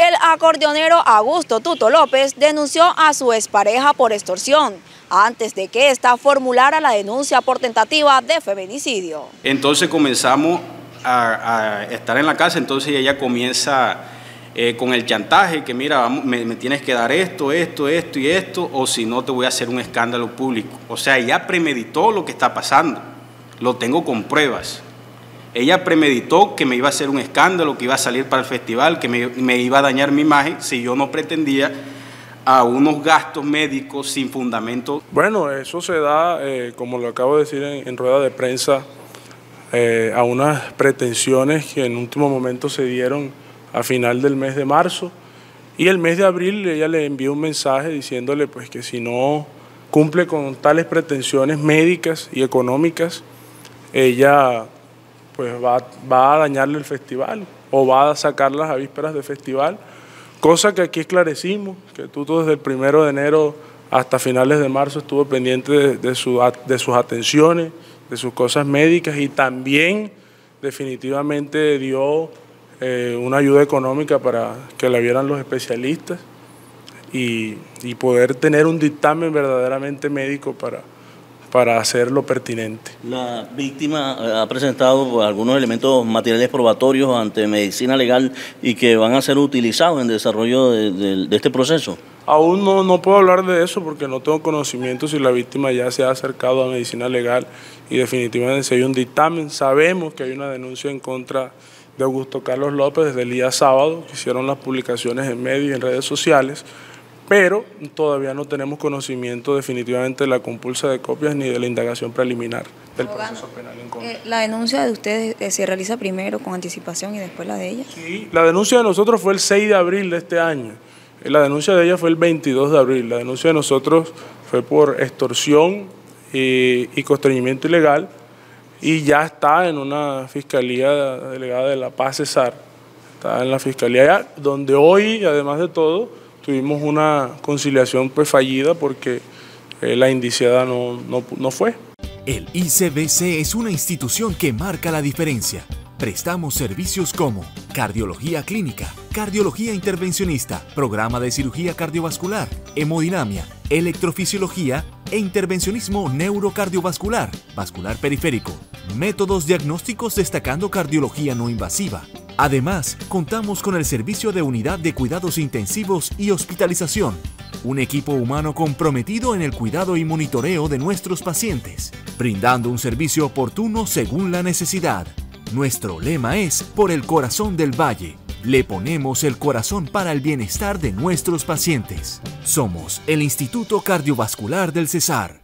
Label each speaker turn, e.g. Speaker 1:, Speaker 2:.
Speaker 1: El acordeonero Augusto Tuto López denunció a su expareja por extorsión, antes de que ésta formulara la denuncia por tentativa de feminicidio.
Speaker 2: Entonces comenzamos a estar en la casa, entonces ella comienza con el chantaje, que mira, me tienes que dar esto y esto, o si no te voy a hacer un escándalo público. O sea, ella premeditó lo que está pasando, lo tengo con pruebas. Ella premeditó que me iba a hacer un escándalo, que iba a salir para el festival, que me iba a dañar mi imagen si yo no pretendía a unos gastos médicos sin fundamento.
Speaker 3: Bueno, eso se da, como lo acabo de decir en rueda de prensa, a unas pretensiones que en último momento se dieron a final del mes de marzo, y el mes de abril ella le envió un mensaje diciéndole pues que si no cumple con tales pretensiones médicas y económicas, ella pues va a dañarle el festival o va a sacarlas a vísperas del festival, cosa que aquí esclarecimos, que Tuto desde el 1 de enero hasta finales de marzo estuvo pendiente de sus atenciones, de sus cosas médicas, y también definitivamente dio una ayuda económica para que la vieran los especialistas y poder tener un dictamen verdaderamente médico para hacer lo pertinente.
Speaker 4: La víctima ha presentado algunos elementos materiales probatorios ante medicina legal y que van a ser utilizados en el desarrollo de este proceso.
Speaker 3: Aún no puedo hablar de eso porque no tengo conocimiento si la víctima ya se ha acercado a medicina legal y definitivamente si hay un dictamen. Sabemos que hay una denuncia en contra de Augusto Carlos López desde el día sábado, que hicieron las publicaciones en medios y en redes sociales, pero todavía no tenemos conocimiento definitivamente de la compulsa de copias ni de la indagación preliminar del proceso penal en contra.
Speaker 1: ¿La denuncia de ustedes se realiza primero con anticipación y después la de ella?
Speaker 3: Sí, la denuncia de nosotros fue el 6 de abril de este año. La denuncia de ella fue el 22 de abril. La denuncia de nosotros fue por extorsión y constreñimiento ilegal y ya está en una fiscalía delegada de La Paz, Cesar. Está en la fiscalía ya, donde hoy, además de todo, tuvimos una conciliación pues fallida porque la indiciada no fue.
Speaker 5: El ICBC es una institución que marca la diferencia. Prestamos servicios como cardiología clínica, cardiología intervencionista, programa de cirugía cardiovascular, hemodinamia, electrofisiología e intervencionismo neurocardiovascular, vascular periférico, métodos diagnósticos destacando cardiología no invasiva. Además, contamos con el servicio de unidad de cuidados intensivos y hospitalización, un equipo humano comprometido en el cuidado y monitoreo de nuestros pacientes, brindando un servicio oportuno según la necesidad. Nuestro lema es por el corazón del Valle. Le ponemos el corazón para el bienestar de nuestros pacientes. Somos el Instituto Cardiovascular del Cesar.